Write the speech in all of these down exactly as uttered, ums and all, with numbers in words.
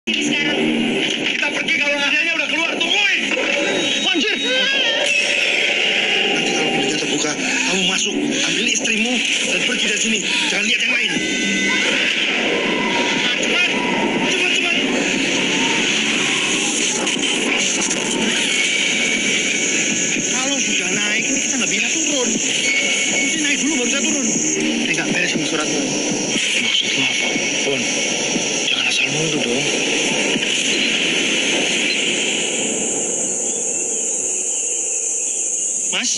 Ini sekarang. Kita pergi kalau adanya udah keluar, tungguin. Anjir. Nanti kalau pintunya terbuka, kamu masuk, ambil istrimu, dan pergi dari sini. Jangan lihat yang lain. Nah, cepat, cepat, cepat. Kalau sudah naik, ini kita nggak bisa turun. Mesti naik dulu baru bisa turun. Eh, nggak beres sama suratmu. Maksud lo apa? Bon, jangan asal nuduh dong. Mas?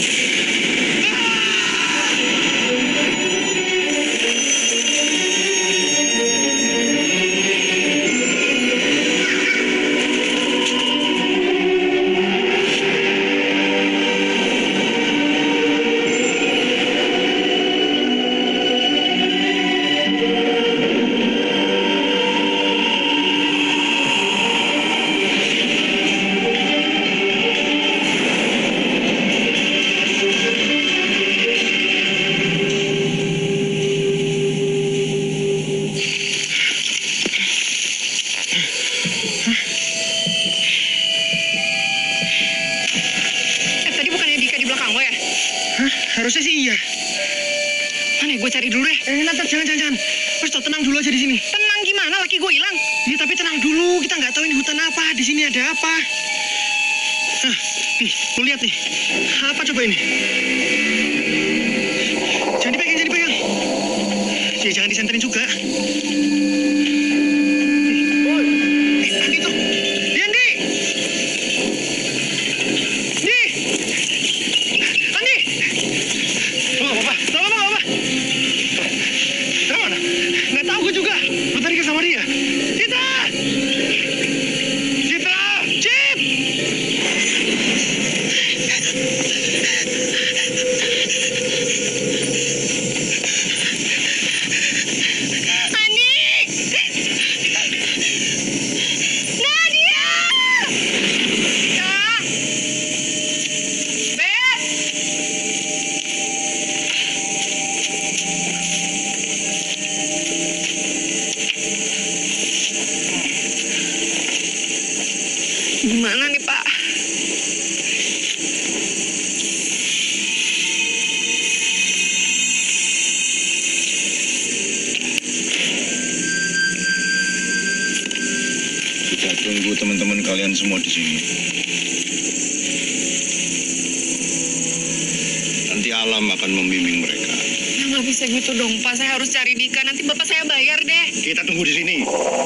Harusnya sih iya. Mana ya, gue cari dulu deh. Eh, Nat, jangan, jangan, jangan. Mas, tenang dulu aja di sini. Tenang gimana? Laki gue hilang. Iya, tapi tenang dulu. Kita nggak tahu ini hutan apa. Di sini ada apa. Nah, nih, lu lihat nih. Apa coba ini? Jangan dipegang, jangan dipegang. Ya, jangan disenterin juga. Nih, eh, Andi tuh. Dia, Andi. Nih. Andi. Lu nggak apa-apa? Lu nggak apa-apa? Dari mana? Nggak tahu gue juga. Lu tadi ke sama dia. Citra! Citra! Cip! Ani! Nadia! Ah! Beb! Gimana nih, Pak? Kita tunggu teman-teman kalian semua di sini. Nanti alam akan membimbing mereka. Ya nggak bisa gitu dong, Pak. Saya harus cari Dika. Nanti Bapak saya bayar deh. Kita tunggu di sini.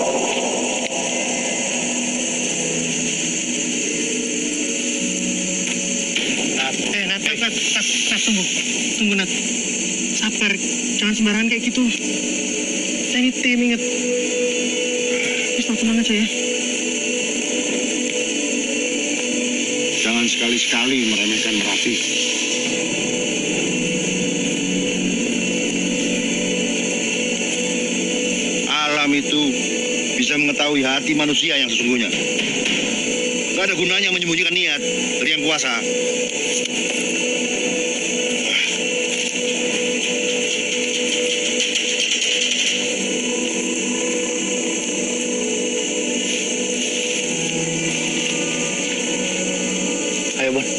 Nat, eh Nat, Nat, Nat, Nat, Nat, tunggu, tunggu Nat. Sabar, jangan sembarangan kayak gitu. Kita ini tim, inget. Terus tenang aja ya. Jangan sekali-sekali meremehkan Merapi. Alam itu bisa mengetahui hati manusia yang sesungguhnya. Gak ada gunanya menyembunyikan niat dari yang kuasa. Ayo, Bon.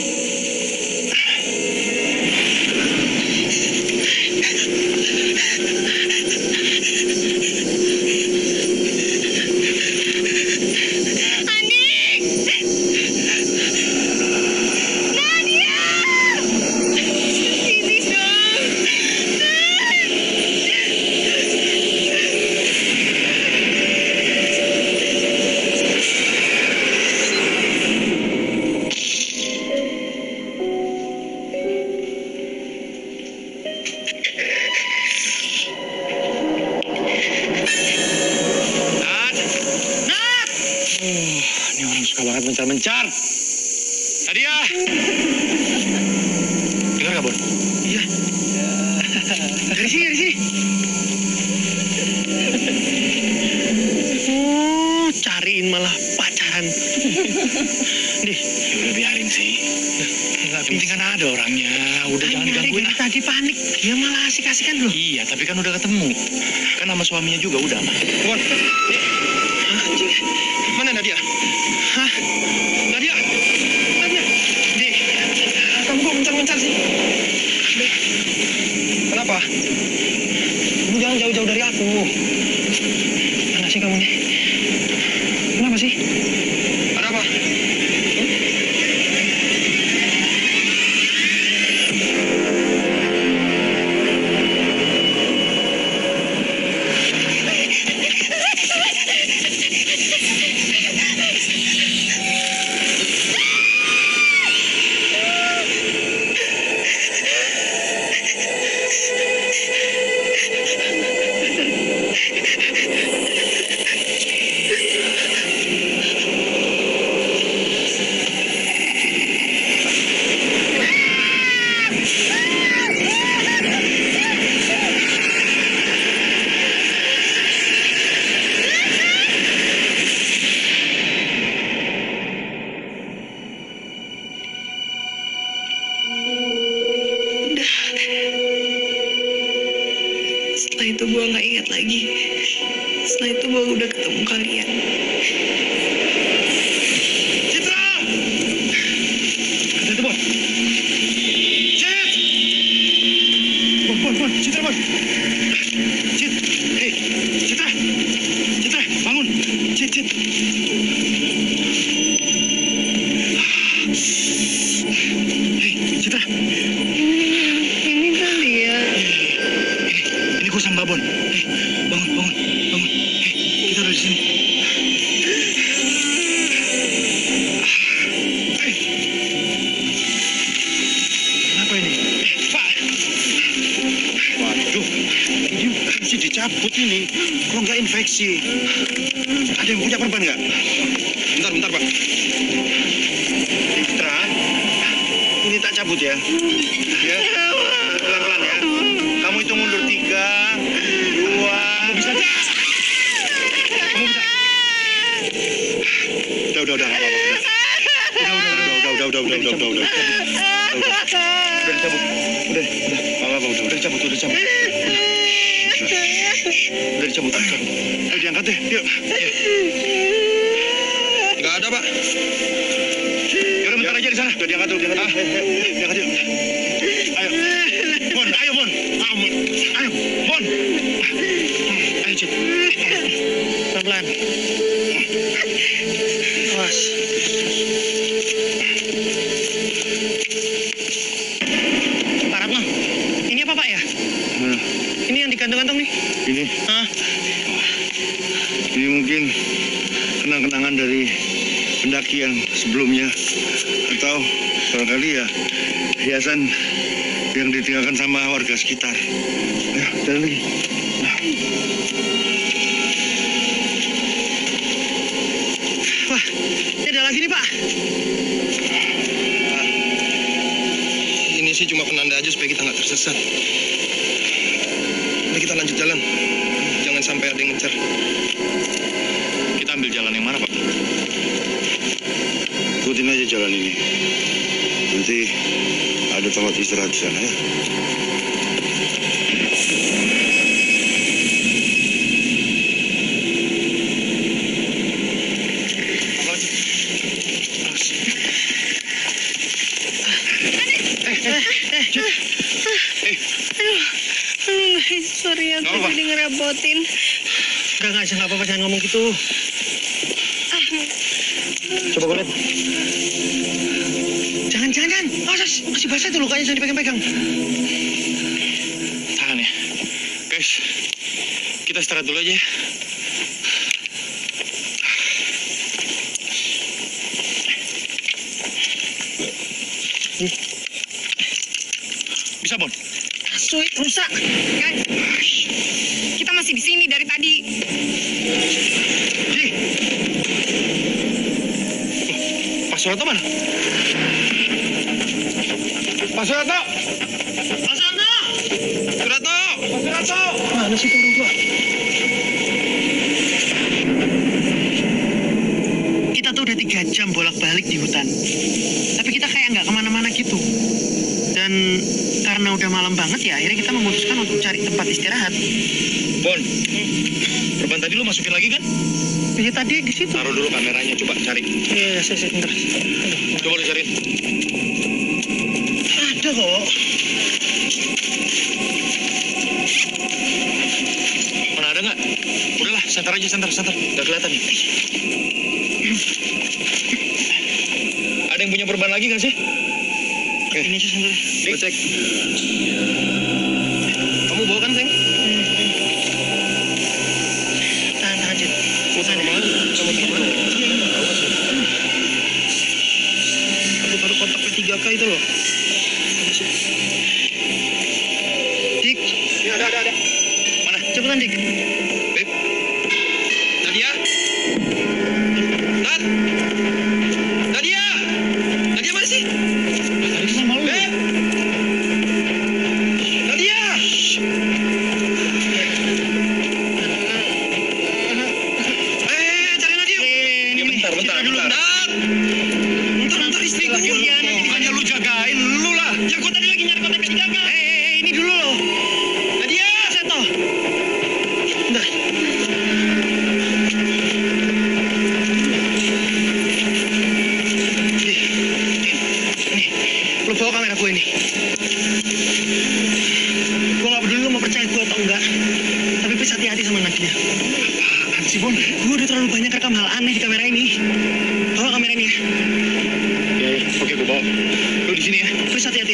Mencar-mencar. Nadia! Dengar nggak, Bon? Iya. Dari sini, dari sini. Oh, cariin malah pacaran. Dih, ya udah biarin sih. Nggak penting kan ada orangnya. Udah jangan digangguin. Tadi panik. Dia malah asik-asikan loh. Iya, tapi kan udah ketemu. Kan sama suaminya juga udah, Mas. Bon. Hah? kalian. Citra! Hati-hati, Bon. Cit! Bon, Bon, Bon. Citra, Bon. Cit. Hei, Citra. Citra, bangun. Cit, Cit. Hei, Citra. Ini kalian. Ini gue sama Babon. Hei, bangun, bangun, bangun. Hei, kita udah di sini. Hei. Kenapa ini? Eh, Pak. Waduh, ini mesti dicabut ini. Kalau nggak infeksi. Ada yang punya perban nggak? Bentar, bentar, Pak. Citra, ini tak cabut ya. Ya, pelan-pelan ya. Kamu hitung mundur tiga, dua. Kamu bisa, Cak? Kamu bisa. Udah, udah, udah, nggak apa-apa. Udah, udah, udah, udah, udah, udah, udah, udah, udah, udah. Udah dicabut. Udah, udah. Nggak apa-apa, udah, udah dicabut, udah dicabut. Udah dicabut, udah dicabut. Ayo diangkat deh, yuk. Nggak ada, Pak. Yaudah, bentar aja di sana. Udah diangkat dulu, diangkat dulu. Diangkat yuk. Ayo. Bon, ayo, Bon. Ayo, Bon. Ayo, Bon. Ayo, Cit. Pelan-pelan. Awas. Pak Ratno, ini apa, Pak, ya? Nah, Ini yang digantung-gantung nih. ini, Hah? ini mungkin kenang-kenangan dari pendakian sebelumnya atau barangkali ya hiasan yang ditinggalkan sama warga sekitar. Ya, jalan lagi. Wah, ini ada lagi nih, Pak. Ini sih cuma penanda aja supaya kita nggak tersesat. Udah kita lanjut jalan. Jangan sampai ada yang ngejar. Kita ambil jalan yang mana, Pak? Ikutin aja jalan ini. Nanti ada tempat istirahat di sana ya. Apa lagi? Awas. Eh, eh, eh, Cit. Eh, Aduh, aduh guys, sorry aku Nggak apa-apa. jadi ngerepotin. udah nggak bisa, nggak apa-apa, jangan ngomong gitu. Ah, Coba gue lihat. Jangan, jangan, jangan. Awas, masih basah tuh lukanya, jangan dipegang-pegang. Tahan ya. Guys, kita istirahat dulu aja ya. Bisa, Bon? suit rusak. Guys, kita masih di sini dari tadi. Ji. Pak Surato mana? Pak Surato! Pak Surato! Surato! Pak Surato! Mana sih tuh orang tua? Kita tuh udah tiga jam bolak-balik di hutan. Tapi kita kayak nggak kemana-mana gitu. Dan karena udah malam banget ya, akhirnya kita memutuskan untuk cari tempat istirahat. Bon, perban tadi lu masukin lagi kan? Ya tadi di situ. Taruh dulu kameranya, coba cari. Iya, saya saya bentar. Coba lu cariin. Ada kok. Mana ada nggak? Udahlah, santar aja, santar, santar. Nggak kelihatan nih. Ada yang punya perban lagi nggak sih? Oke. Ini aja sendiri. Gue cek. Kamu bawa kan, Seng? Tahan, tahan, Cid. Mau taruh mana? Kamu taruh mana? Aku taruh kotak P tiga K itu loh. Dik, Ya, ada, ada, ada. Mana? cepetan, Dik. Beb? Nadia? Nat? Nadia? Nadia mana sih? Tadi kan sama lu. Beb? Nadia? Eh, cari Nadia. Ini, bentar, bentar, bentar. Nat! Bentar, bentar, istriku. Iya, Nadia. Bukannya lu jagain, lu lah. Ya, gua tadi lagi nyari kotak P tiga K. Eh, ini dulu loh. Nadia! Seto. Bentar. merekam hal aneh di kamera ini. Bawa kamera ini ya. Ya, ya. Oke, gue bawa. Lu di sini ya. Please hati-hati.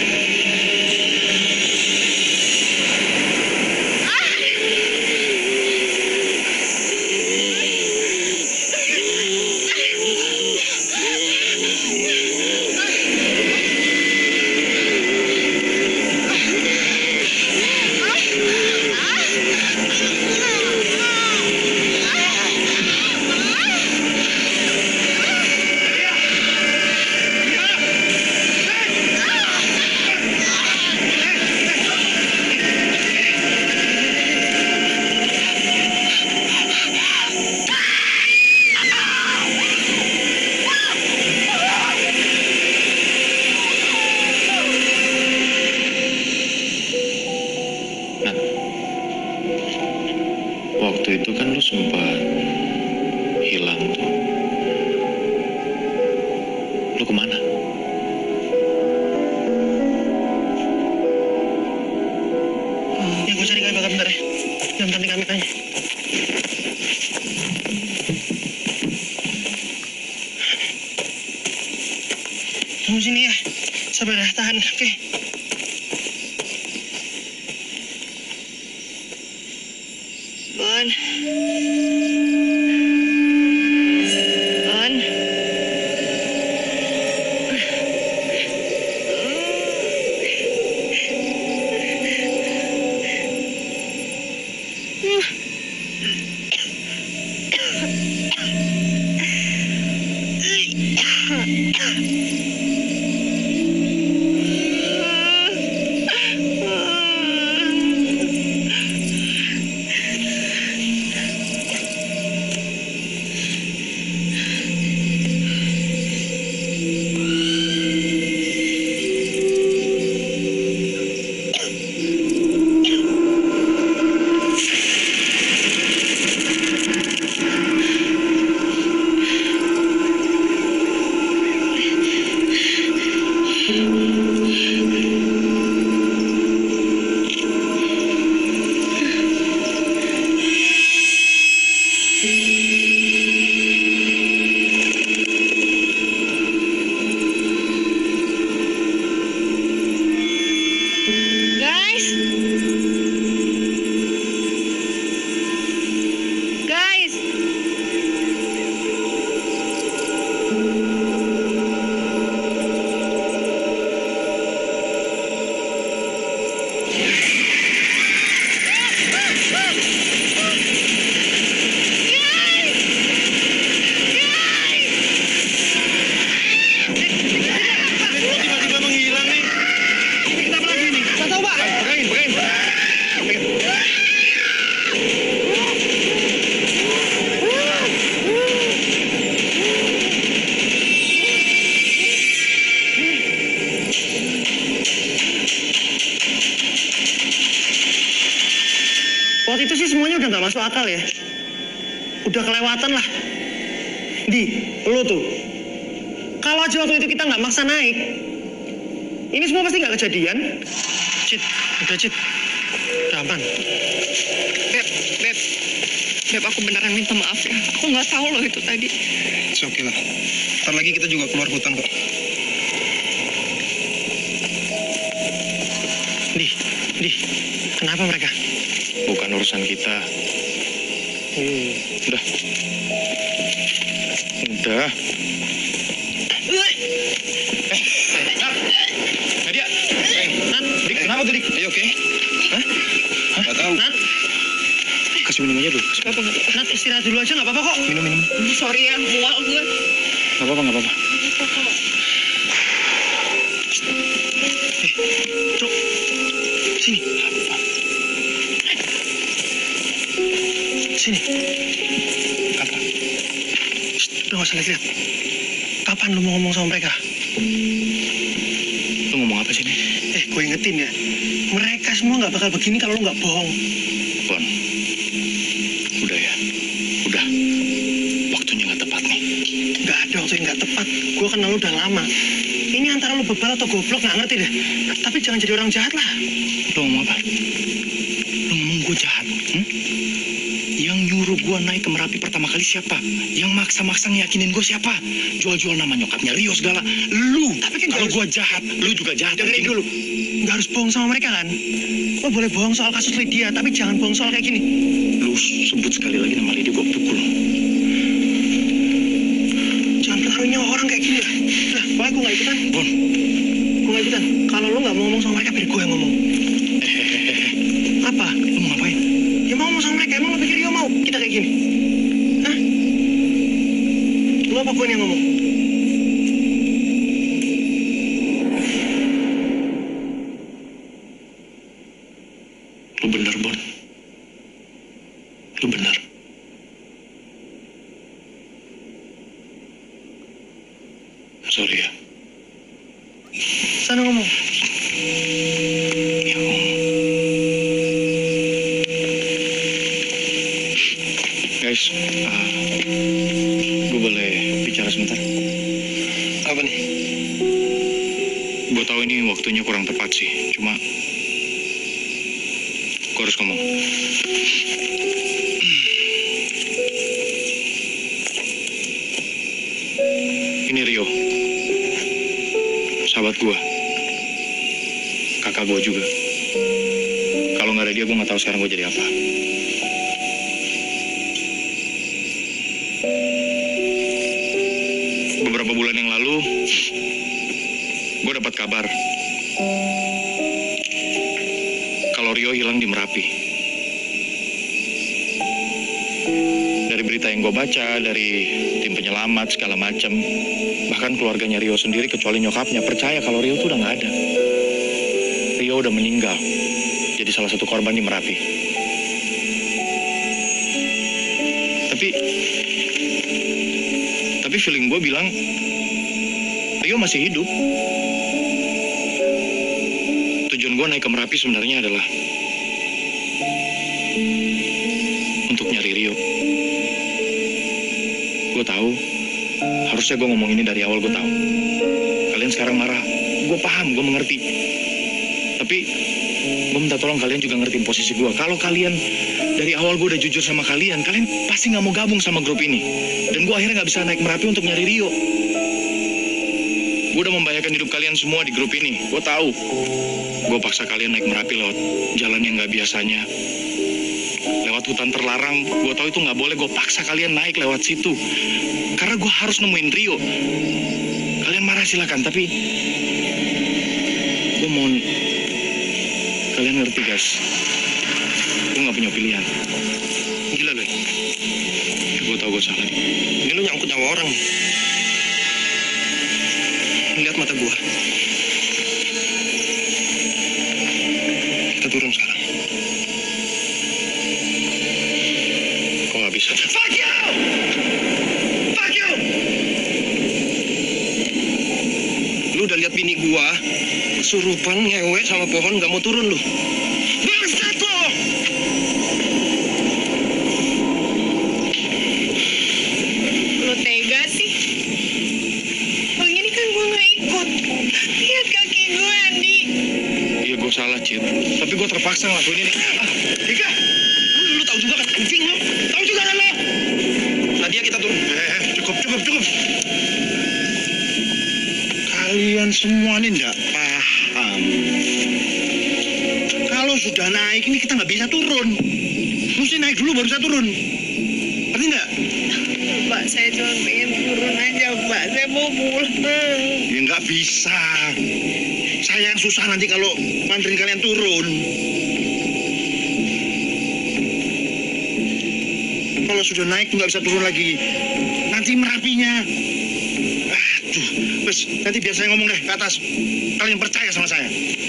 Waktu itu kan lu sempat hilang tuh. Lu kemana? Ya gue cari kami bakal bentar ya. Jangan cantik kami kayaknya. Tunggu sini ya. Sabar ya, tahan. Oke. Bon. Bon. Guys. Guys. Tiba-tiba menghilang nih. Kita apa lagi nih? Gak tahu, Pak. Pegangin, pegangin. Pegangin. Waktu itu sih semuanya udah nggak masuk akal ya. Udah kelewatan lah. Di, lo tuh. Kalau aja waktu itu kita nggak maksa naik, ini semua pasti nggak kejadian. Cit, udah Cit. Udah aman. Beb, Beb. Beb, aku beneran minta maaf ya. Aku nggak tahu loh itu tadi. It's okay lah. Ntar lagi kita juga keluar hutan kok. Di, Di, kenapa mereka? Bukan urusan kita. Hmm. Udah. Udah. Nadia. Eh, Nat. Dik, kenapa tuh, Dik? Ayo, oke? Hah? Hah? Gak tahu. Nat, Kasih minum aja dulu. Gak apa-apa. Nat istirahat dulu aja nggak apa-apa kok. Minum, minum. Sorry ya, mual gue. Gak apa-apa, gak apa-apa. Eh, Cok, sini. Sini. Apa? Shh, udah nggak usah lihat-lihat. Kapan lu mau ngomong sama mereka? Lu ngomong apa sih nih? Eh, gue ingetin ya. Mereka semua nggak bakal begini kalau lu nggak bohong. Bon. Udah ya. Udah. Waktunya gak tepat nih. Nggak ada waktu yang nggak tepat. Gue kenal lu udah lama. Ini antara lu bebal atau goblok nggak ngerti deh. Tapi jangan jadi orang jahat lah. Lu ngomong apa? Lu ngomong gue jahat? Hmm? Yang nyuruh gue naik ke Merapi pertama kali siapa? Yang maksa-maksa ngeyakinin gue siapa? Jual-jual nama nyokapnya Rio segala. Lu. Tapi kan kalau gue jahat, lu juga jahat. Dengerin dulu. Nggak harus bohong sama mereka kan? Lo boleh bohong soal kasus Lydia, tapi jangan bohong soal kayak gini. Lu sebut sekali lagi nama Lydia, gue pukul. Jangan pengaruhi nyawa orang kayak gini lah. Nah, pokoknya gue nggak ikutan. Bon. Gue nggak ikutan. Kalau lo nggak mau ngomong sama mereka, biar gue yang ngomong. Apa? Lu mau ngapain? Ya mau ngomong sama mereka. Emang lo pikir Rio mau kita kayak gini? Hah? Lo apa gue yang ngomong? Lu bener, Bon. Lu bener. Sorry ya. Sana ngomong. Ya, ngomong. Guys, uh, gue boleh bicara sebentar? Apa nih? Gue tahu ini waktunya kurang tepat sih, cuma gue harus ngomong. Ini Rio, sahabat gue, kakak gue juga. Kalau nggak ada dia, gue nggak tahu sekarang gue jadi apa. Beberapa bulan yang lalu, gue dapat kabar kalau Rio hilang di Merapi. Dari berita yang gue baca, dari tim penyelamat segala macam, bahkan keluarganya Rio sendiri kecuali nyokapnya percaya kalau Rio tuh udah nggak ada. Rio udah meninggal, jadi salah satu korban di Merapi. Tapi, tapi feeling gue bilang Rio masih hidup. Tujuan gue naik ke Merapi sebenarnya adalah untuk nyari Rio. Gue tahu, harusnya gue ngomong ini dari awal, gue tahu. Kalian sekarang marah, gue paham, gue mengerti. Tapi gue minta tolong kalian juga ngertiin posisi gue. Kalau kalian dari awal gue udah jujur sama kalian, kalian pasti nggak mau gabung sama grup ini. Dan gue akhirnya nggak bisa naik Merapi untuk nyari Rio. Gue udah membahayakan hidup kalian semua di grup ini. Gue tahu. Gue paksa kalian naik Merapi lewat jalan yang nggak biasanya. Lewat hutan terlarang. Gue tahu itu nggak boleh. Gue paksa kalian naik lewat situ. Karena gue harus nemuin Rio. Kalian marah silakan, tapi gue mohon kalian ngerti, guys. Gue nggak punya pilihan. Gila lo. Ya, gue tahu gue salah. Ini lo nyangkut nyawa orang. Lihat mata gua. Kita turun sekarang. Kok nggak bisa? Fuck you! Fuck you! Lu udah lihat bini gua kesurupan ngewe sama pohon, nggak mau turun lu. Bangsat lo! Lo tega sih? Bang, ini kan gue nggak ikut. Lihat kaki gue, Andi. Iya, gue salah, Cid. Tapi gue terpaksa ngelakuin ini. Ah, Dika, lu, lu tahu juga kan anjing lo? Tahu juga kan lo? Nadia, kita turun. Eh, cukup, cukup, cukup. Kalian semua ini nggak paham. Kalau sudah naik ini kita nggak bisa turun. Mesti naik dulu baru bisa turun. Ngerti nggak? Pak, saya cuma pengen turun aja, Pak. Saya mau pulang. Ya nggak bisa. Saya yang susah nanti kalau nganterin kalian turun. Kalau sudah naik tuh nggak bisa turun lagi. Nanti Merapinya. Aduh, bes, nanti biar saya ngomong deh ke atas. Kalian percaya sama saya.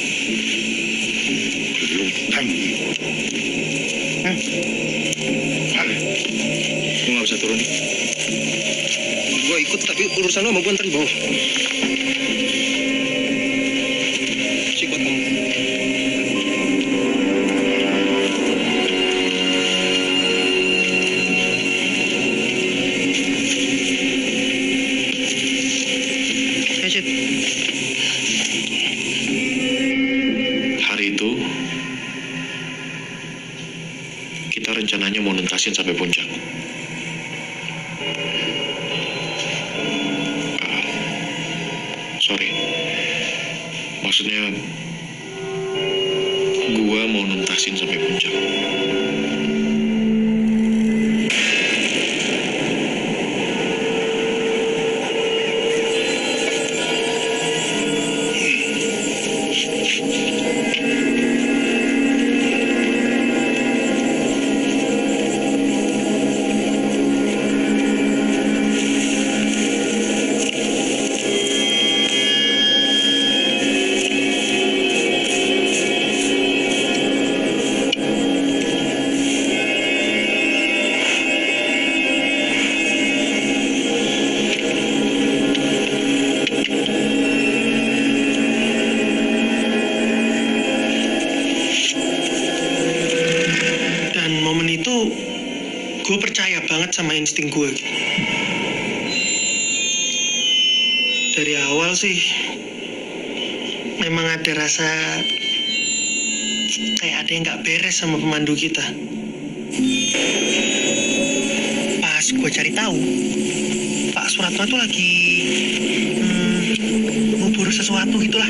Ham. Hah? Ada. Gue nggak bisa turun. Gua ikut, tapi urusan lo sama gua ntar di bawah. Si kuat kamu. Cid. Hari itu kita rencananya mau nuntasin sampai puncak. Sorry. Maksudnya, gua mau nuntasin sampai puncak. Gue percaya banget sama insting gue gitu. Dari awal sih memang ada rasa kayak ada yang gak beres sama pemandu kita. Pas gue cari tahu, Pak Suratno tuh lagi hmm, ngubur sesuatu gitulah.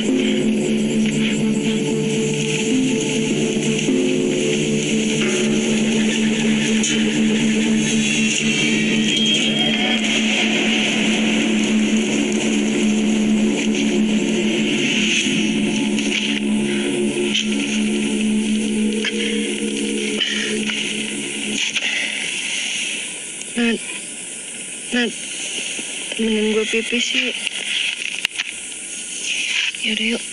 Nat, Nat, temenin gue pipis yuk. Yaudah yuk.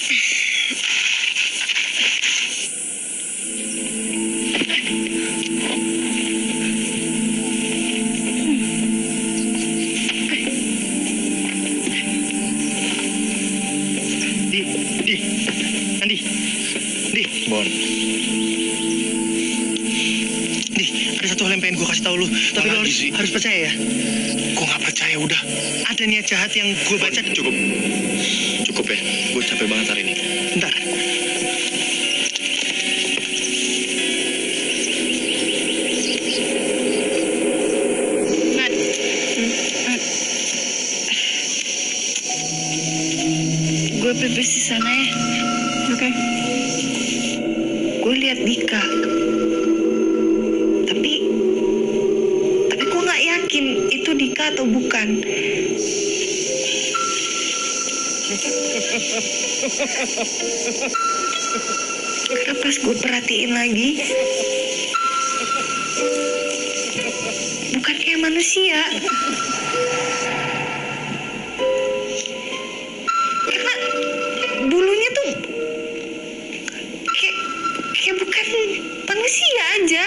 Di, di, Andi, di, Bon. di, ada satu hal yang pengen gue kasih tahu lu, tapi lu harus, harus percaya ya. Gue nggak percaya udah. Ada niat jahat yang gue baca. Cukup. Cukup ya. Gue capek banget hari ini. Bentar. Nat, hmm, Nat. Gue pipis di sana ya. Oke. Gue lihat Dika. Tapi, tapi gue nggak yakin itu Dika atau bukan. Karena pas gue perhatiin lagi, bukan kayak manusia. Karena bulunya tuh kayak kayak bukan manusia aja.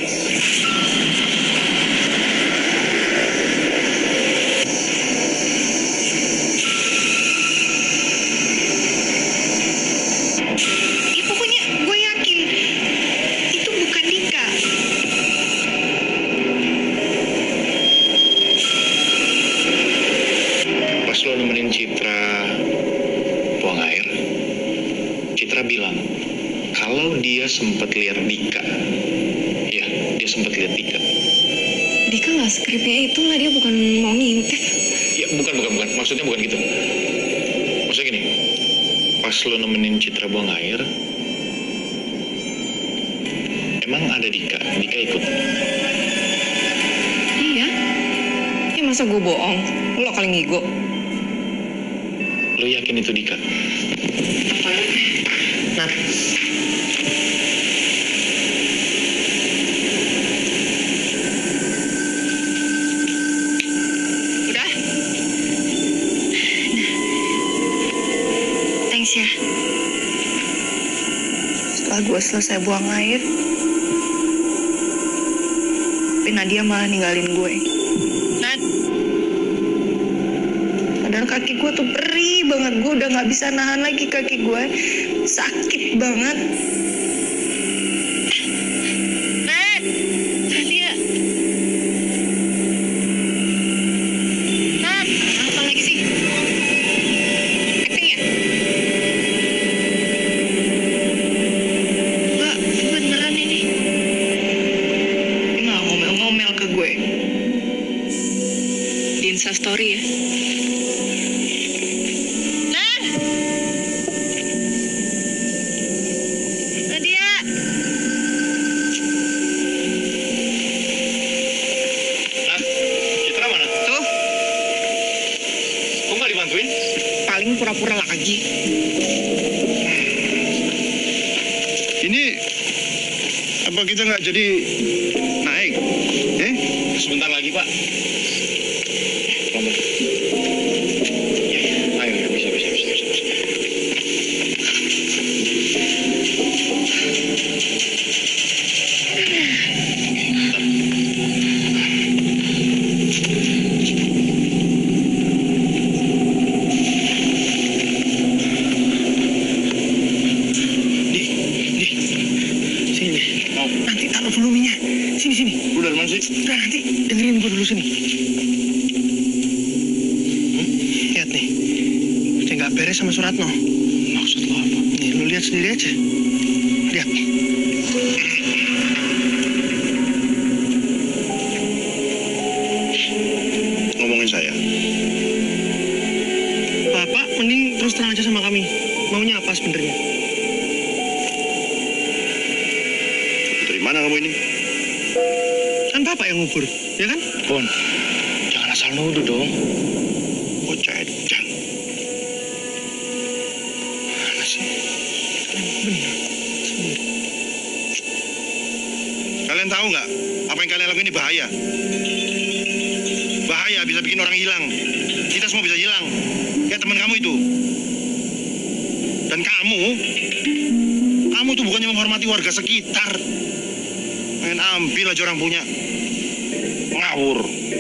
Ya pokoknya gue yakin itu bukan Dika. Pas lo nemenin Citra buang air, Citra bilang kalau dia sempat lihat Dika. Ya, dia sempat lihat Dika. Dika nggak skripnya itu lah, dia bukan mau ngintip. Ya, bukan, bukan, bukan. Maksudnya bukan gitu. Maksudnya gini, pas lo nemenin Citra buang air, emang ada Dika. Dika ikut. Iya. Ya masa gue bohong? Lo kali ngigo. Lo yakin itu Dika? Nat, Udah? Thanks ya. Setelah gue selesai buang air, tapi Nadia malah ninggalin gue. Nat, Padahal kaki gue tuh perih banget. Gue udah gak bisa nahan lagi kaki gue. Sakit banget. Nat, Nadia. Nat, apa lagi sih? Acting ya? Enggak, beneran ini. Dia nggak ngomel-ngomel ke gue. Di Instastory ya. Nat! ngapain pura-pura lagi? Ini apa kita nggak jadi naik? Eh? Sebentar lagi, Pak. Pelan-pelan. Ya, ya. Ayo, ya. Bisa, bisa, bisa, bisa, bisa. Nanti taruh dulu minyak. Sini, sini. Lu dari mana sih? Udah, nanti dengerin gue dulu sini. Hmm? Lihat nih. Udah nggak beres sama Suratno. Maksud lo apa? Nih, lu lihat sendiri aja. Lihat. Ngomongin saya. Bapak mending terus terang aja sama kami. Maunya apa sebenarnya? Dari mana kamu ini? Kan Bapak yang ngubur, ya kan? Bon, jangan asal nuduh dong. Bocah edan. Mana sih? Bener. Kalian tahu nggak? Apa yang kalian lakukan ini bahaya. Bahaya, bisa bikin orang hilang. Kita semua bisa hilang. Kayak teman kamu itu. Dan kamu, kamu tuh bukannya menghormati warga sekitar. Main ambil aja orang punya. Ngawur.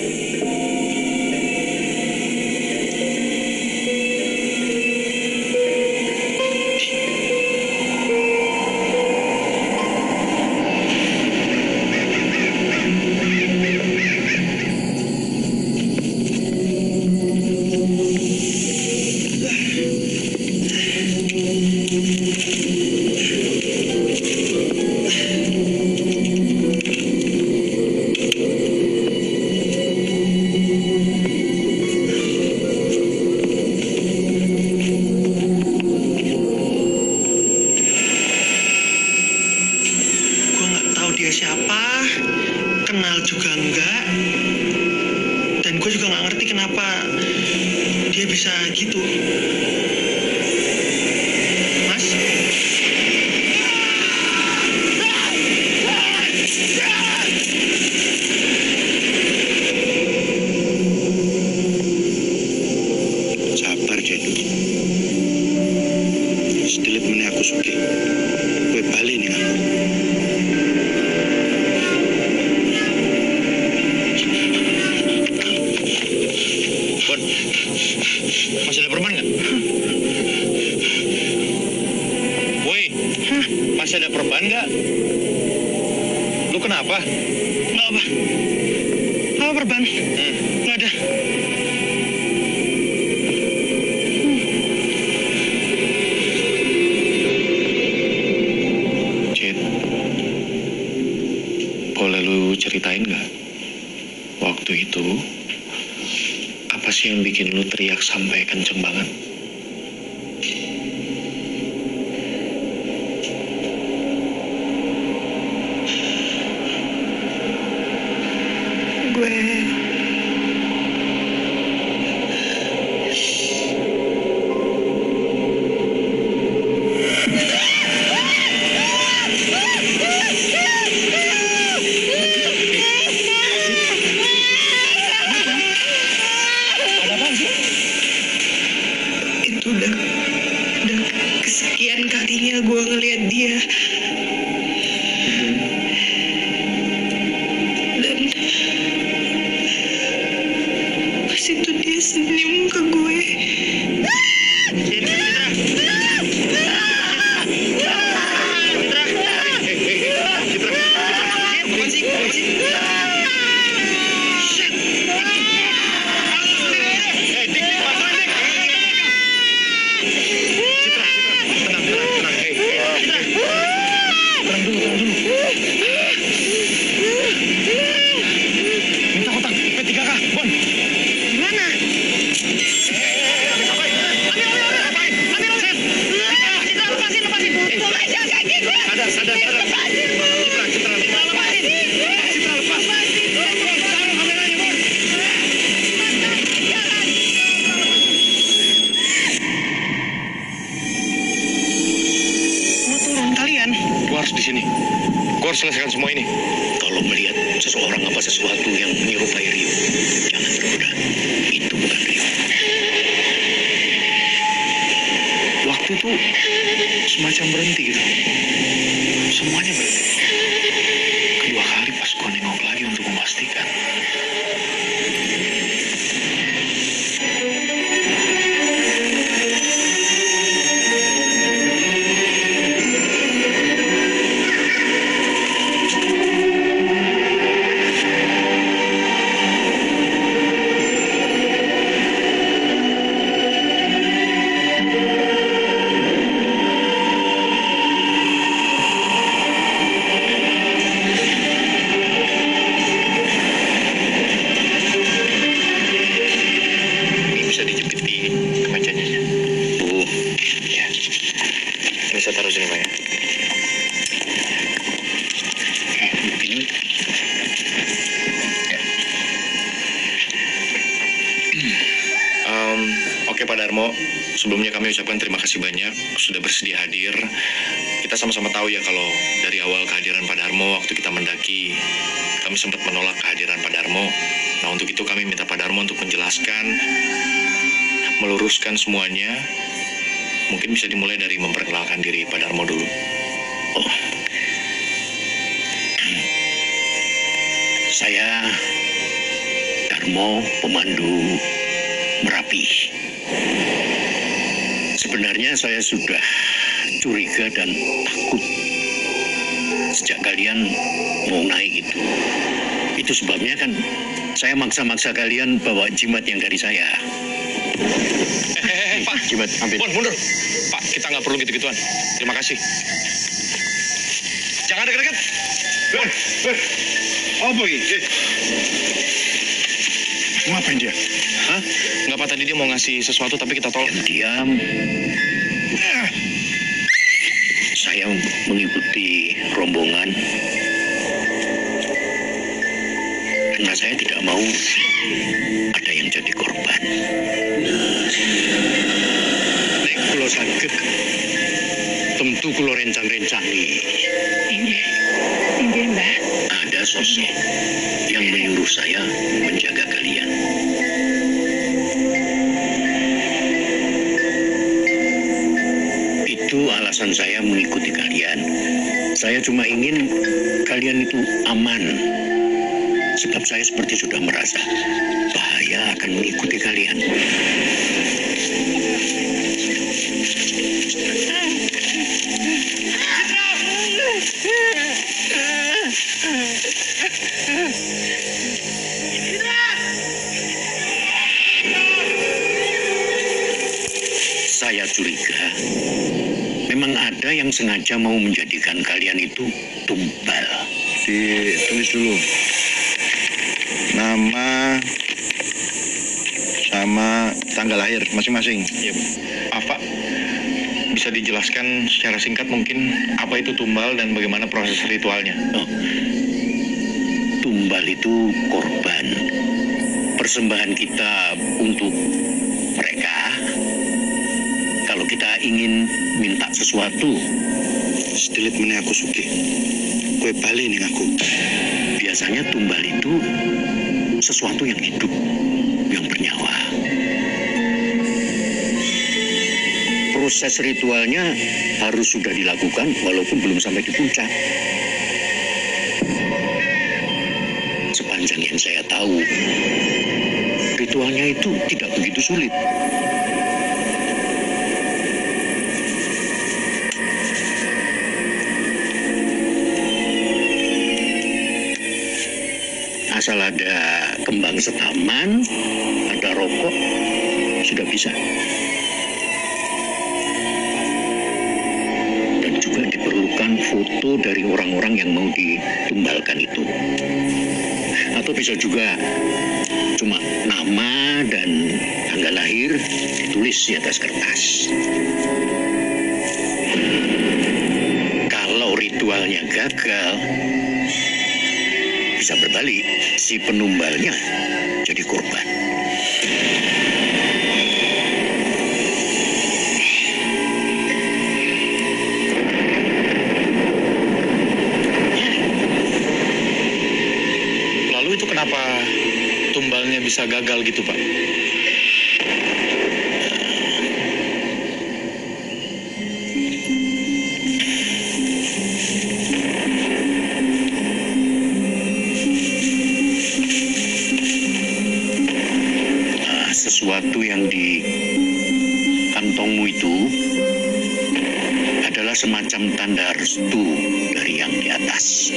Dia siapa, kenal juga enggak, dan gue juga nggak ngerti kenapa dia bisa gitu. Mas? Sabar, Jedu. Setilit meneh aku suki. Gue balik nih aku. Bon, masih ada perban nggak? Woi, masih ada perban nggak? Lu kenapa? Nggak apa. Apa perban? Hmm. Nggak ada. Cid, boleh lu ceritain nggak? Waktu itu, apa sih yang bikin lu teriak sampai kenceng banget? Gue itu udah udah kesekian kalinya gue ngeliat dia. Dan pas itu dia senyum ke gue. Citra. Citra. Citra. Apaan sih? Apaan sih? Shit. Eh, dik, dik, pasaran, dik. Citra, Citra. Tenang, tenang, tenang. Hei, hei, Citra. Tenang dulu, tenang dulu. Minta kotak P tiga K, Bon. Gimana? Eh, apa selesaikan semua ini. Kalau melihat seseorang apa sesuatu yang menyerupai Rio, jangan tergoda. Itu bukan Rio. Waktu itu semacam berhenti gitu. Semuanya berhenti. Kedua kali pas gue nengok lagi untuk memastikan. Saya taruh sini, Pak ya. Ini. Ya. Um, Oke Pak Darmo, sebelumnya kami ucapkan terima kasih banyak sudah bersedia hadir. Kita sama-sama tahu ya kalau dari awal kehadiran Pak Darmo waktu kita mendaki, kami sempat menolak kehadiran Pak Darmo. Nah untuk itu kami minta Pak Darmo untuk menjelaskan, meluruskan semuanya. Mungkin bisa dimulai dari memperkenalkan diri Pak Darmo dulu. Oh. Saya Darmo, pemandu Merapi. Sebenarnya saya sudah curiga dan takut sejak kalian mau naik itu. Itu sebabnya kan saya maksa-maksa kalian bawa jimat yang dari saya. Hehehe, Pak, Jimat, ambil. Mun, mundur. Pak, kita nggak perlu gitu-gituan. Terima kasih. Jangan deket-deket. Eh, eh, apa ini? Eh. Ngapain dia? Hah? Nggak Pak, tadi dia mau ngasih sesuatu tapi kita tolak. Diam. Eh. Saya mengikuti rombongan karena saya tidak mau ada yang jadi korban. Nek kulo saged tentu kulo rencang-rencangi. Inggih. Inggih, Mbah. Ada sosok yang menyuruh saya menjaga kalian. Itu alasan saya mengikuti kalian. Saya cuma ingin kalian itu aman. Sebab saya seperti sudah merasa bahaya akan mengikuti kalian. Saya curiga memang ada yang sengaja mau menjadikan kalian itu tumbal. Ditulis dulu. Nama sama tanggal lahir masing-masing. Iya, Pak. Pak, bisa dijelaskan secara singkat mungkin apa itu tumbal dan bagaimana proses ritualnya? Oh, tumbal itu korban. Persembahan kita untuk mereka. Kalau kita ingin minta sesuatu, Setelit meneh aku sugih. Kowe bali ning aku. biasanya tumbal itu sesuatu yang hidup, yang bernyawa. Proses ritualnya harus sudah dilakukan walaupun belum sampai di puncak. Sepanjang yang saya tahu, ritualnya itu tidak begitu sulit. Asal ada kembang setaman, ada rokok, sudah bisa. Dan juga diperlukan foto dari orang-orang yang mau ditumbalkan itu. Atau bisa juga cuma nama dan tanggal lahir ditulis di atas kertas. Kalau ritualnya gagal, bisa berbalik, si penumbalnya jadi korban. bisa gagal gitu, Pak. Nah, sesuatu yang di kantongmu itu adalah semacam tanda restu dari yang di atas.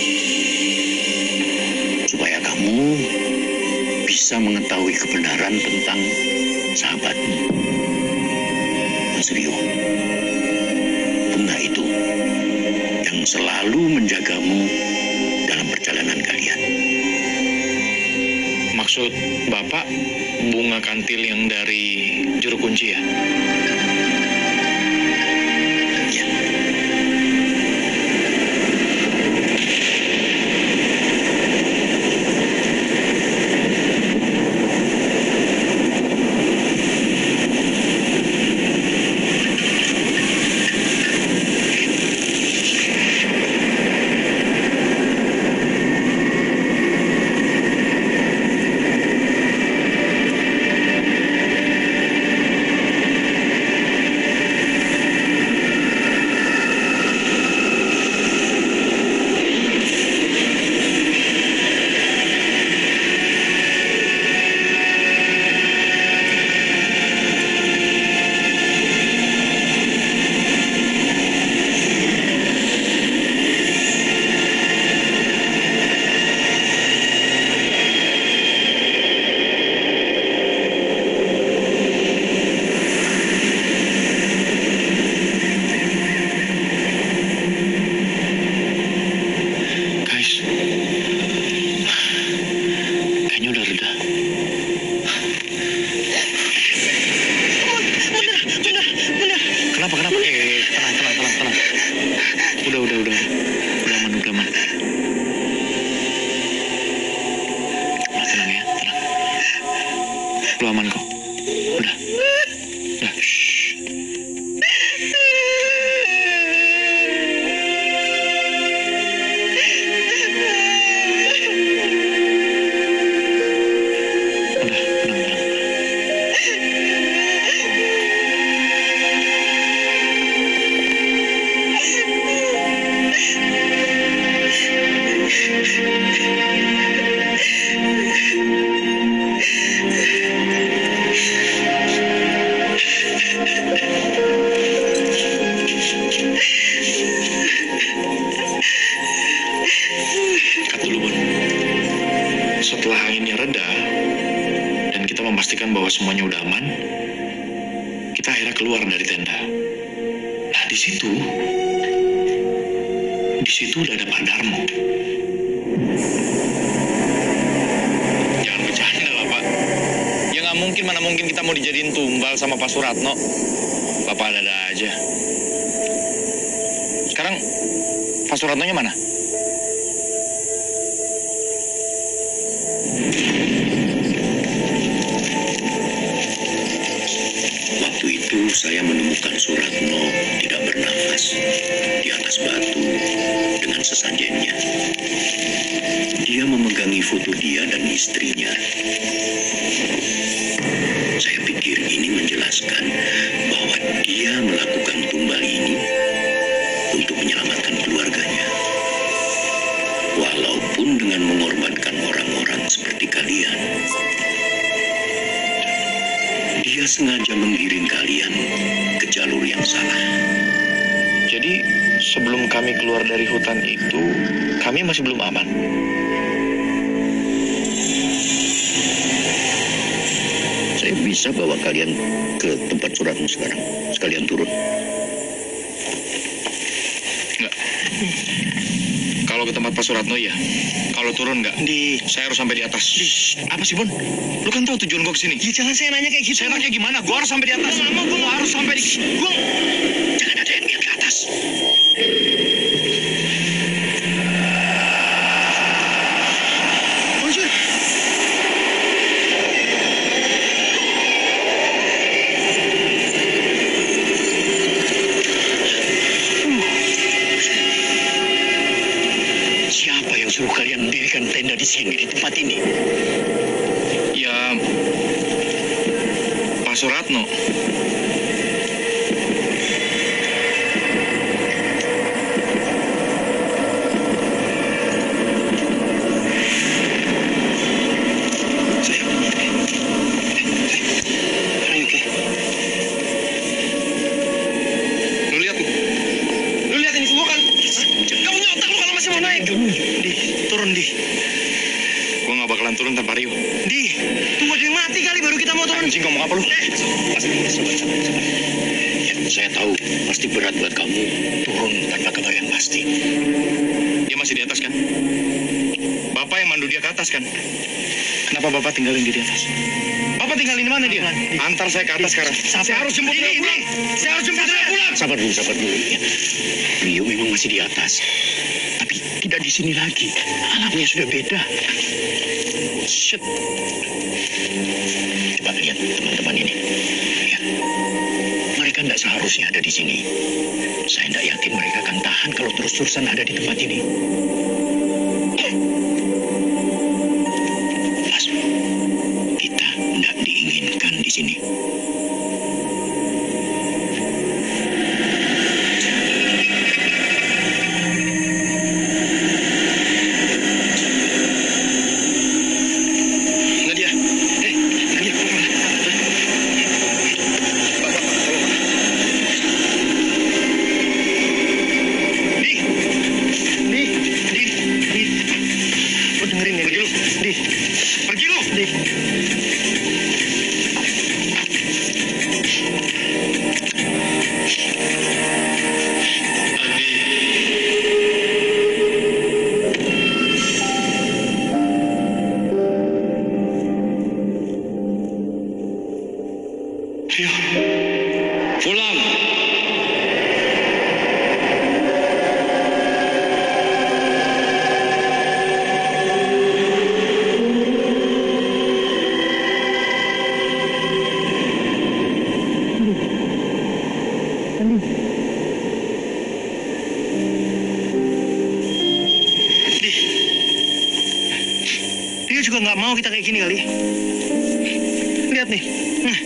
Supaya kamu bisa mengetahui kebenaran tentang sahabatmu, Mas Rio. Bunga itu yang selalu menjagamu dalam perjalanan kalian. Maksud Bapak bunga kantil yang dari juru kunci ya? Ya. Lu aman kok. Udah. Udah. Shh. Udah, tenang, tenang. Cut dulu, Bun. Setelah anginnya reda dan kita memastikan bahwa semuanya udah aman, kita akhirnya keluar dari tenda. Nah, di situ, di situ udah ada Pak Darmo. Jangan bercanda lah, Pak. Ya nggak mungkin, mana mungkin kita mau dijadiin tumbal sama Pak Suratno. Bapak ada-ada aja. Sekarang Pak Suratnonya mana? Waktu itu saya menemukan Suratno tidak bernafas di atas batu dengan sesajennya. Dia memegangi foto dia dan istrinya. Saya pikir ini menjelaskan bahwa dia melakukan tumbal ini untuk menyelamatkan keluarganya. Walaupun dengan mengorbankan orang-orang seperti kalian. Dia sengaja menggiring kalian ke jalur yang salah. Jadi sebelum kami keluar dari hutan itu, kami masih belum aman. Saya bisa bawa kalian ke tempat Suratno sekarang. Sekalian turun. Enggak. Kalau ke tempat Pak Suratno ya. Kalau turun enggak. Di, Saya harus sampai di atas. di, Apa sih, Bun? Lu kan tahu tujuan gua kesini. ya jangan saya nanya kayak gitu. Saya nanya gimana? Gua harus sampai di atas. Gua nggak mau, gua Gua harus sampai di... Gua... Jangan ada yang lihat ke atas. Bonjour. Siapa yang suruh kalian mendirikan tenda di sini, di tempat ini? Ya, Pak Suratno. Turun tanpa Rio. Di, tunggu ada yang mati kali baru kita mau turun. Anjing, ngomong apa lu? Eh, sabar, sabar, sabar. Ya, saya tahu pasti berat buat kamu turun tanpa kabar yang pasti. Dia masih di atas kan? Bapak yang mandu dia ke atas kan? Kenapa Bapak tinggalin dia di atas? Bapak tinggalin di mana dia? Antar saya ke atas sekarang. Saya harus jemput dia pulang. Saya harus jemput dia pulang. Sabar dulu, sabar dulu. Ya. Rio memang masih di atas. Tapi tidak di sini lagi. Alamnya sudah beda. Shit. Coba lihat teman-teman ini. Lihat. Mereka tidak seharusnya ada di sini. Saya tidak yakin mereka akan tahan kalau terus-terusan ada di tempat ini. Mas, kita tidak diinginkan di sini. Nggak mau kita kayak gini kali. Lihat nih. Nah.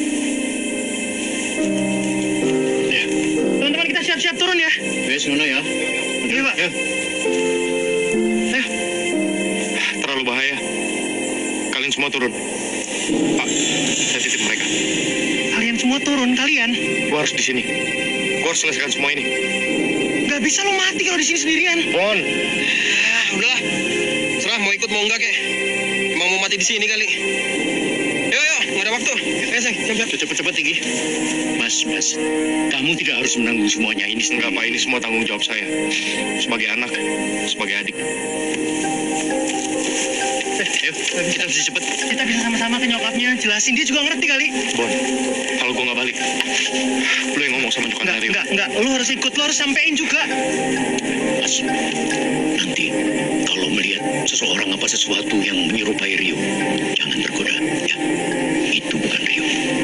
Ya. Teman-teman kita siap-siap turun ya. Wes, ngono ya. Iya, Pak. Ya. Ayo. Terlalu bahaya. Kalian semua turun. Pak, saya titip mereka. Kalian semua turun, kalian. Gua harus di sini. Gua harus selesaikan semua ini. Nggak bisa lo mati kalau di sini sendirian. Bon. Ah, udahlah. Serah mau ikut mau enggak kek. Emang mau mati di sini kali. Yo yo, nggak ada waktu. Ayo sayang, siap-siap. Cepat-cepat tinggi. Mas, mas, kamu tidak harus menanggung semuanya ini sendiri. Enggak, Pak, ini semua tanggung jawab saya. Sebagai anak, sebagai adik. Eh, ayo, kita mesti cepat. Kita bisa sama-sama ke nyokapnya, jelasin dia juga ngerti kali. Bon, kalau gua nggak balik, lu yang ngomong sama nyokap Enggak, Rio. enggak, enggak. Lu harus ikut, lu harus sampein juga. Mas, nanti kalau melihat seseorang apa sesuatu yang menyerupai Rio, jangan tergoda, ya. Itu bukan Rio.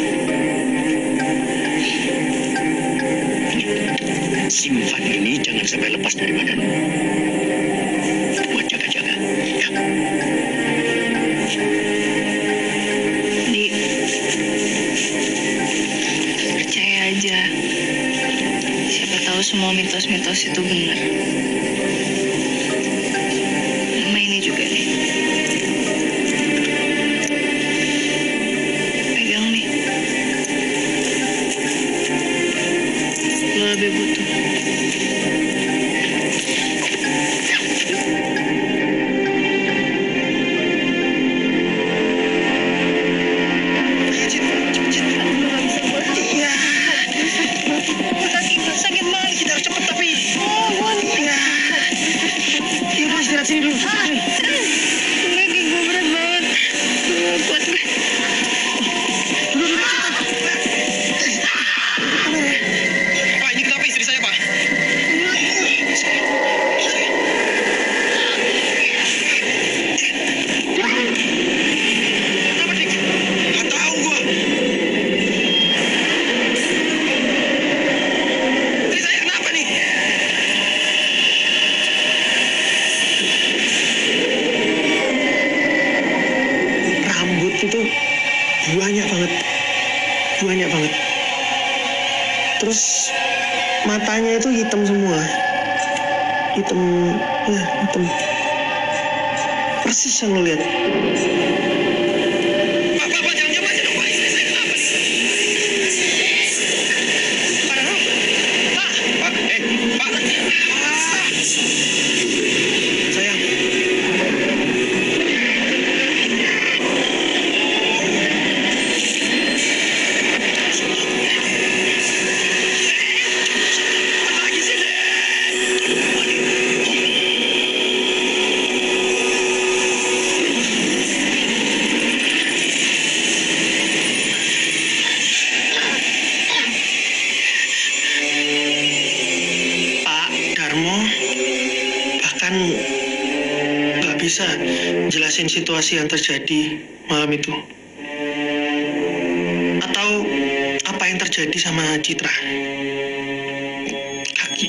Ini, simpan ini jangan sampai lepas dari badan. Buat jaga-jaga, ya. Di, percaya aja. Siapa tahu semua mitos-mitos itu benar. Nama ini juga nih. Pegang nih. Lo lebih butuh. Sakit, sakit banget. Kita harus cepet tapi. Oh, ya. banyak banget. Terus matanya itu hitam semua, hitam, ya hitam, persis yang lo lihat. Pak, pak, pak, jangan jangan aja dong, pak. Istri saya kenapa nih? Pak, pak, pak, eh, pak, ah. Sayang. Bisa jelasin situasi yang terjadi malam itu, atau apa yang terjadi sama Citra. Kaki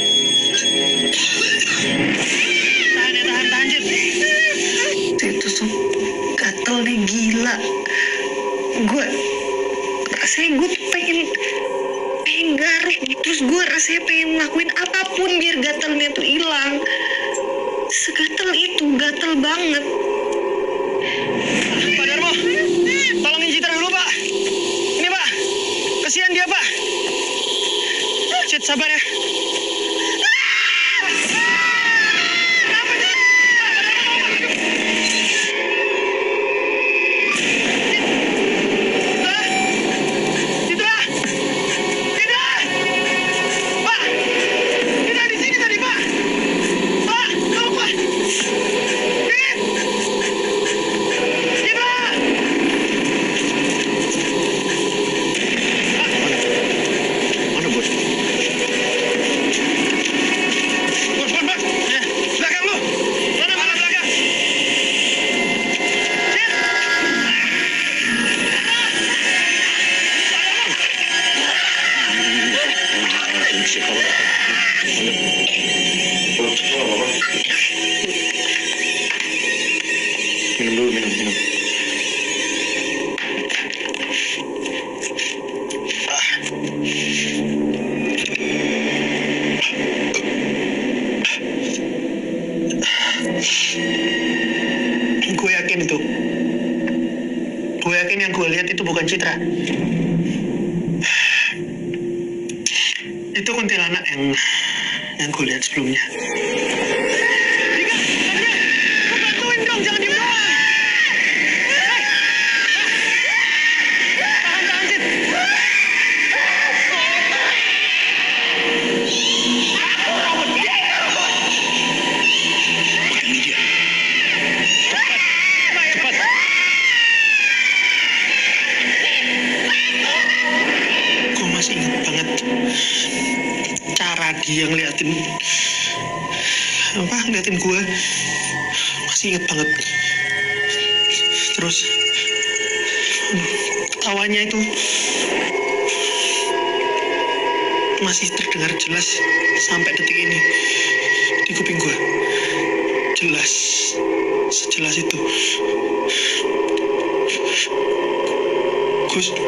tahan ya, tahan tahan Cit. Itu tuh gatel nih, gila. Gue rasanya gue tuh pengen pengen garuk, terus gue rasanya pengen ngelakuin apapun biar gatelnya tuh hilang. Segatel itu, gatel banget. Pak Darmo, tolongin Citra dulu, Pak. Ini, Pak. Kasihan dia, Pak. Cit, sabar ya. Minum dulu, minum, minum. Gue yakin itu. Gue yakin yang gue lihat itu bukan Citra. Itu kuntilanak yang yang gue lihat sebelumnya. Dika, Dika, bantuin dong, jangan diem doang. Tahan, tahan, Cit. Ini dia. Gue masih ingat banget cara dia ngeliatin apa ngeliatin gue, masih inget banget. Terus aduh, ketawanya itu masih terdengar jelas sampai detik ini di kuping gue, jelas, sejelas itu. Gus,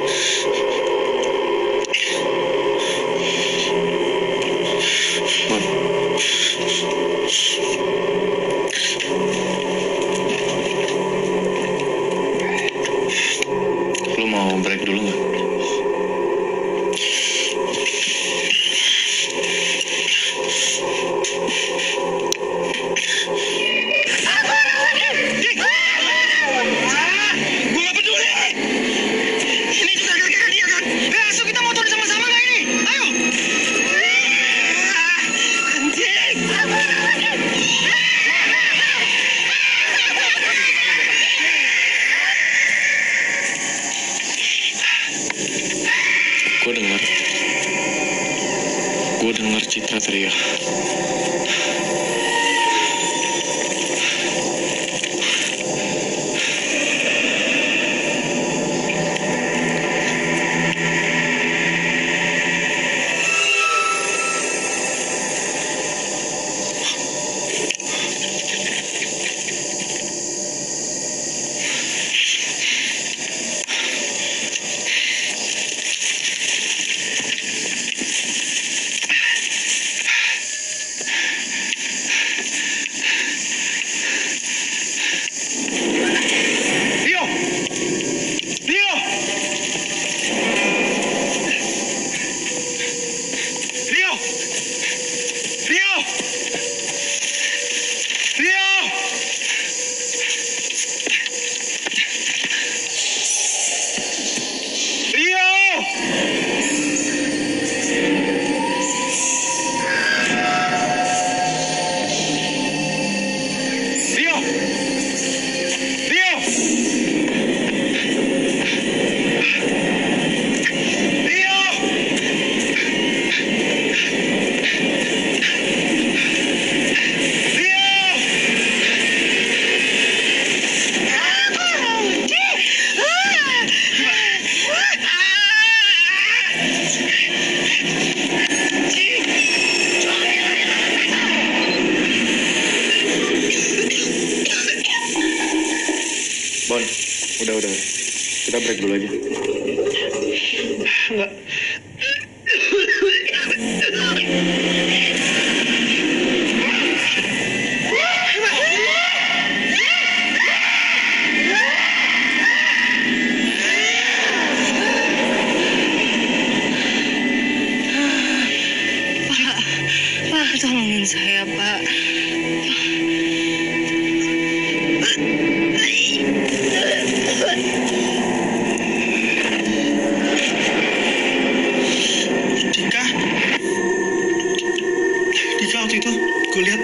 Lu mau break dulu nggak? gue gak peduli. Ini juga gara-gara dia kan. Besok kita motorin sama-sama nggak ini? Ayo. Anjing. Gue dengar. Gue dengar Citra teriak. Udah, udah. Kita break dulu aja. Enggak. Pak, tolongin saya, Pak. Dika. Dika waktu itu gue lihat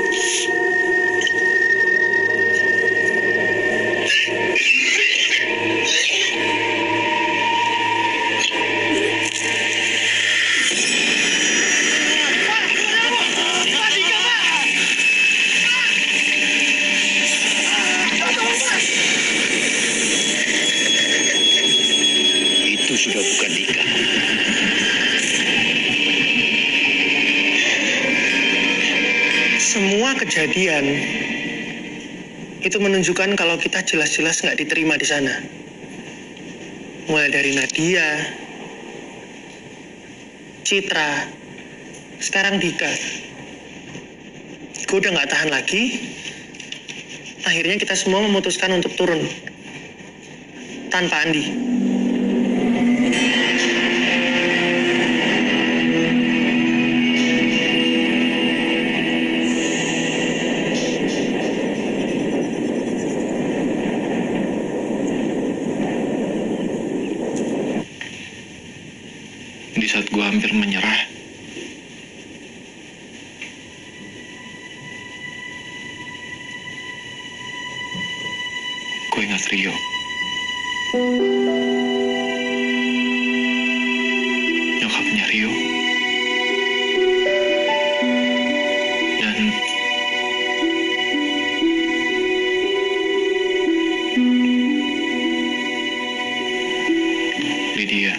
Itu sudah bukan Dika. semua kejadian itu menunjukkan kalau kita jelas-jelas nggak diterima di sana. Mulai dari Nadia, Citra, sekarang Dika. Gue udah nggak tahan lagi. Akhirnya kita semua memutuskan untuk turun tanpa Andi. Di saat gue hampir menyerah, gue ingat Rio. Nyokapnya Rio. Dan Lydia.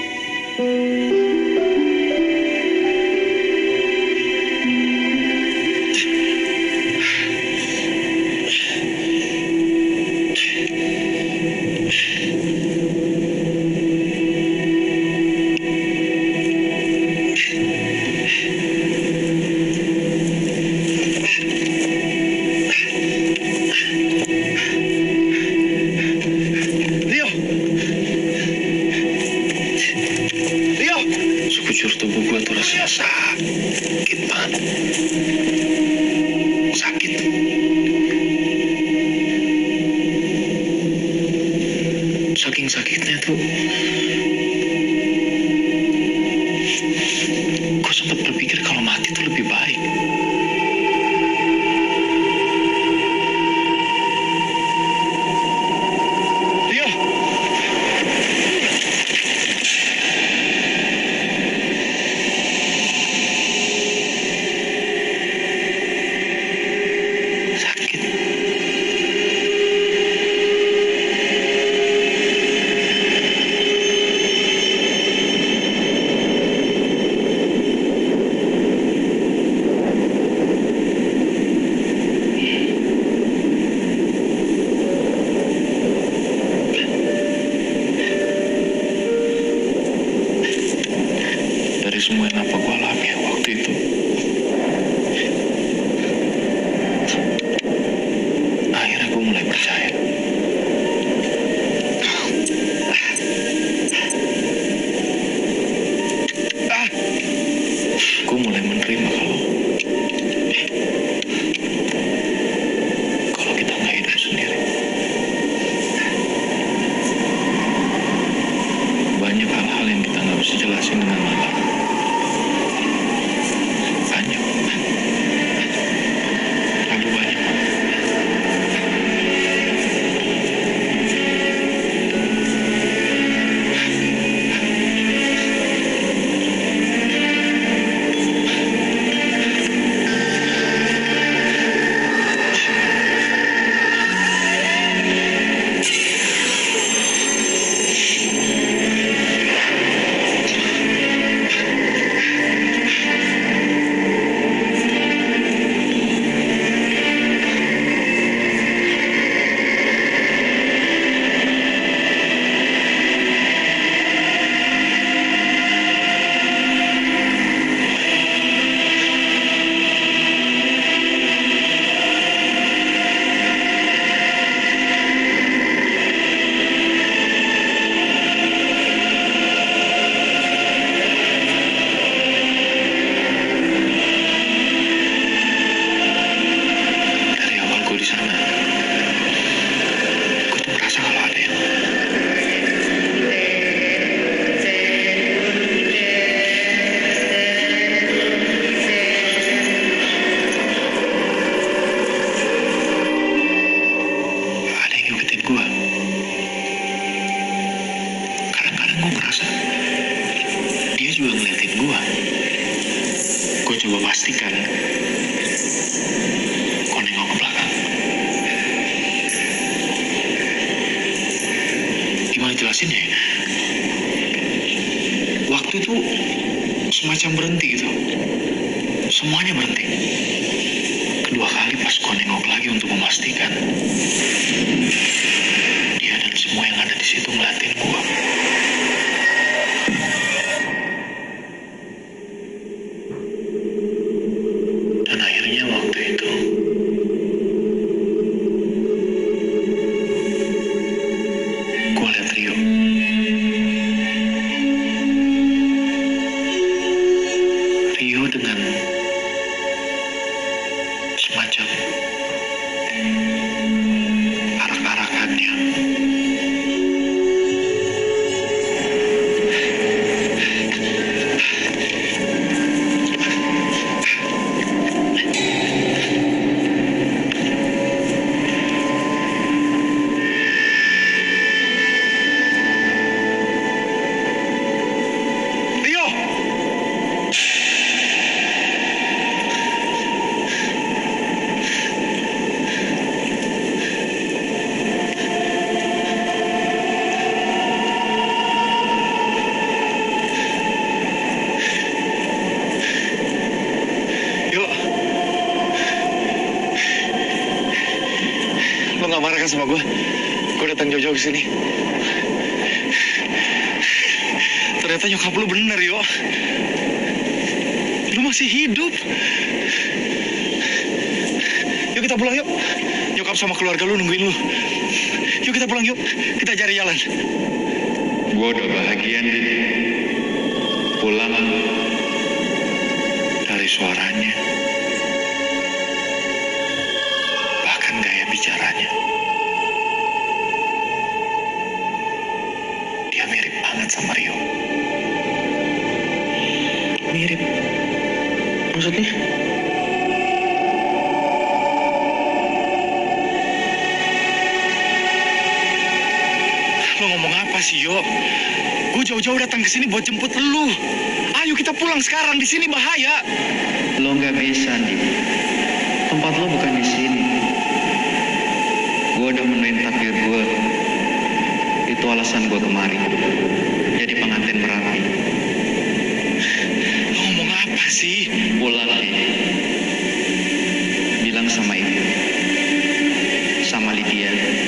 Rio! Rio! Sekujur tubuh gue tuh rasanya sakit banget. Sakit. Saking sakitnya tuh, gue sempat berpikir kalau mati tuh lebih baik. Rio! Sakit. Dari semua yang apa gue alami waktu itu, akhirnya gue mulai percaya. Ah, gue mulai menerima kalau kalau kita nggak hidup sendiri. Banyak hal-hal yang kita nggak bisa jelasin dengan mata. memastikan, kau nengok ke belakang. Gimana jelasinnya ya? Waktu itu semacam berhenti gitu. Semuanya berhenti. Kedua kali pas kau nengok lagi untuk memastikan, dia dan semua yang ada di situ ngeliatin gua. Dan akhirnya waktu itu gua lihat Rio. Rio dengan semacam arak-arakannya. Rio! Yuk. Lo gak marah kan sama gue? Gue datang jauh-jauh ke sini. Ternyata nyokap lo bener, Yo. Lo masih hidup. Yuk kita pulang, yuk. Nyokap sama keluarga lo nungguin lo. Yuk kita pulang, yuk. Kita cari jalan. Gue udah bahagia, Din. Pulang dari suaranya, bahkan gaya bicaranya. Dia mirip banget sama Rio. Mirip? Maksudnya? Lo ngomong apa sih, Yo? Gue jauh-jauh datang ke sini buat jemput lu. Ayo kita pulang sekarang, di sini bahaya. Lo nggak bisa, Dik. Tempat lo bukan di sini. Gue udah menuin takdir gue. Itu alasan gue kemari. Jadi pengantin Merapi. Lo ngomong apa sih? Pulang, Dik. Bilang sama ibu. Sama Lydia.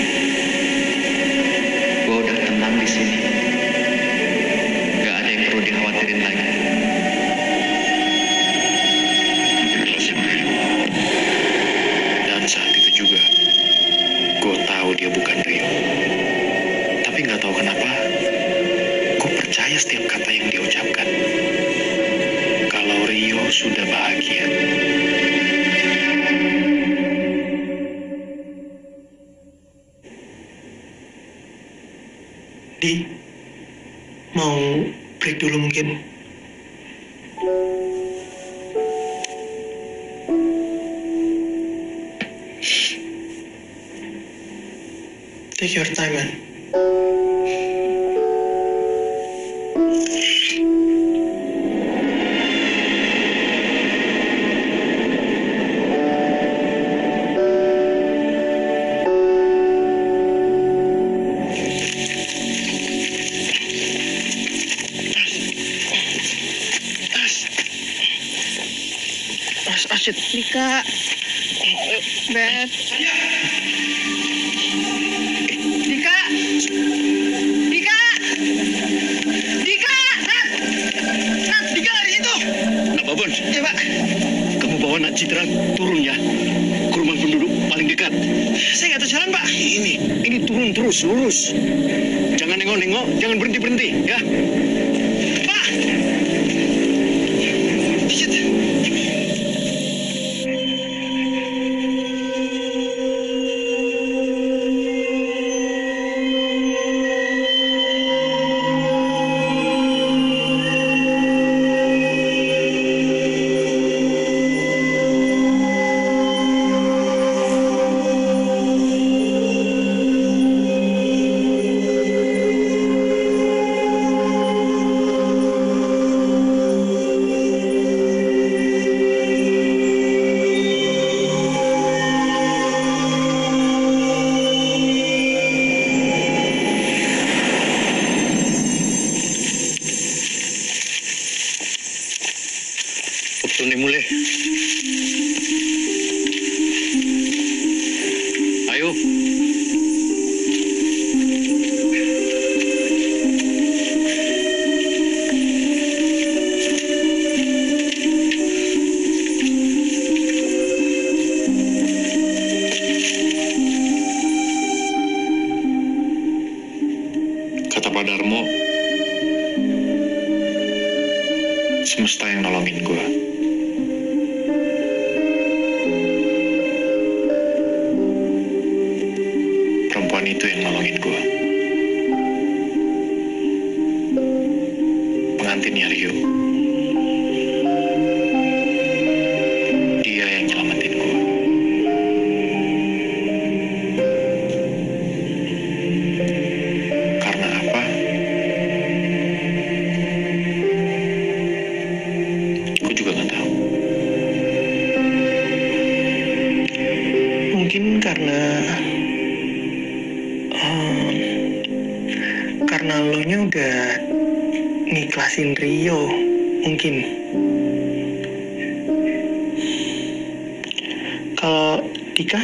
Gue udah tenang di sini. Gak ada yang perlu dikhawatirin lagi. Dan saat itu juga, gue tahu dia bukan Rio. Tapi nggak tahu kenapa, gue percaya setiap kata yang dia ucapkan. Kalau Rio sudah bahagia. Di, mau break dulu mungkin? Take your time, man. As, asyik. Dika. Beb. Dika. Dika. Dika. Nat. Nat, Dika dari situ. Nak Babon, Ya, Pak. kamu bawa Nak Citra turun ya. Ke rumah penduduk paling dekat. Saya nggak tahu jalan, Pak. Ini, ini turun terus, lurus. Jangan nengok-nengok, jangan berhenti-berhenti, ya. Pak. Shit. Tony mulai. Ayo. Kata Pak Darmo, semesta yang nolongin gue. Perempuan itu yang nolongin gue. Pengantinnya Rio. Dia yang nyelamatin gue. Karena apa? Gue juga nggak tahu. Mungkin karena em, karena lo nya udah ngiklasin Rio, mungkin. Kalau Dika,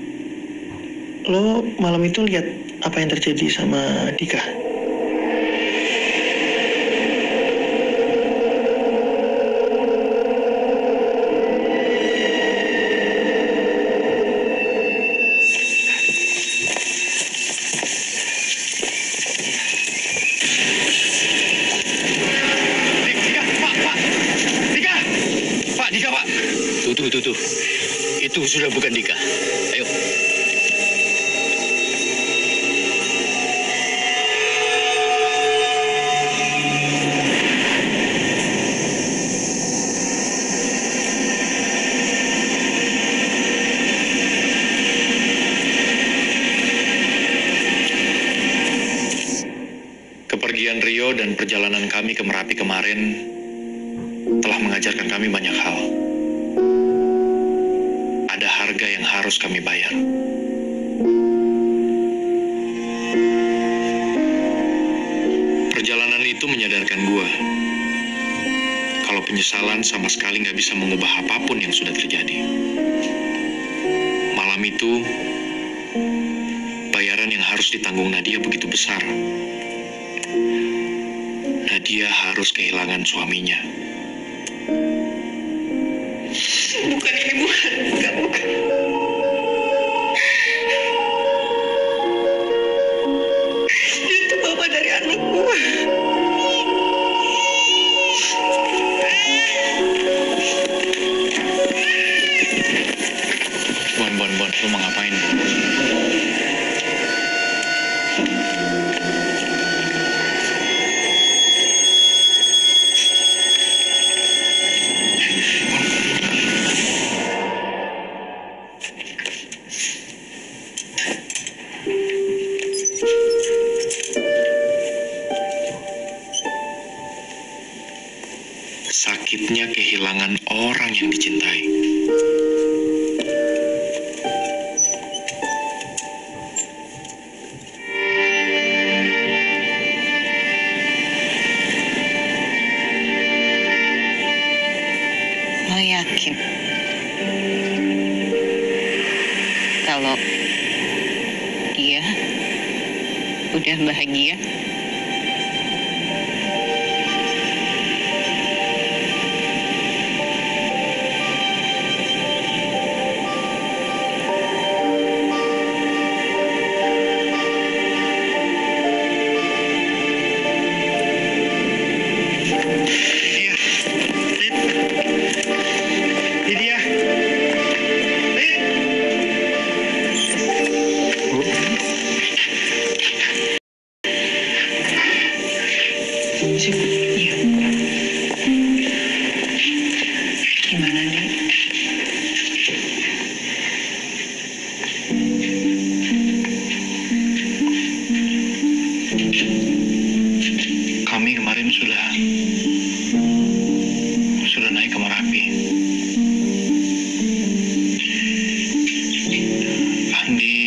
lo malam itu lihat apa yang terjadi sama Dika? Dika, Pak, Pak. Dika. Pak, Dika, Pak. Tuh, tuh, tuh, tuh. Itu sudah bukan Dika. Ayo. Kepergian Rio dan perjalanan kami ke Merapi kemarin telah mengajarkan kami banyak hal. Ada harga yang harus kami bayar. Perjalanan itu menyadarkan gua kalau penyesalan sama sekali nggak bisa mengubah apapun yang sudah terjadi. Malam itu, bayaran yang harus ditanggung Nadia begitu besar. Nadia harus kehilangan suaminya. Bukan ini, bukan. Bukan, bukan. Itu bapak dari anak gua. Bon, Bon, Bon, lu mau ngapain? Sakitnya kehilangan orang yang dicintai. Lo yakin kalau dia udah bahagia? Lydia, Lid. Sip. Iya. Gimana nih? Kami kemarin sudah sudah naik ke Merapi. Andi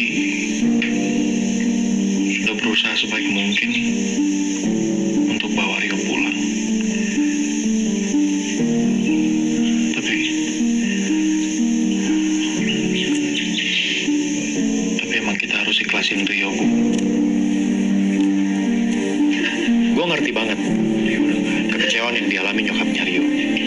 sudah berusaha sebaik mungkin untuk bawa Rio pulang. Tapi emang kita harus ikhlasin Rio, Bu. Gue ngerti banget kekecewaan yang dialami nyokapnya Rio.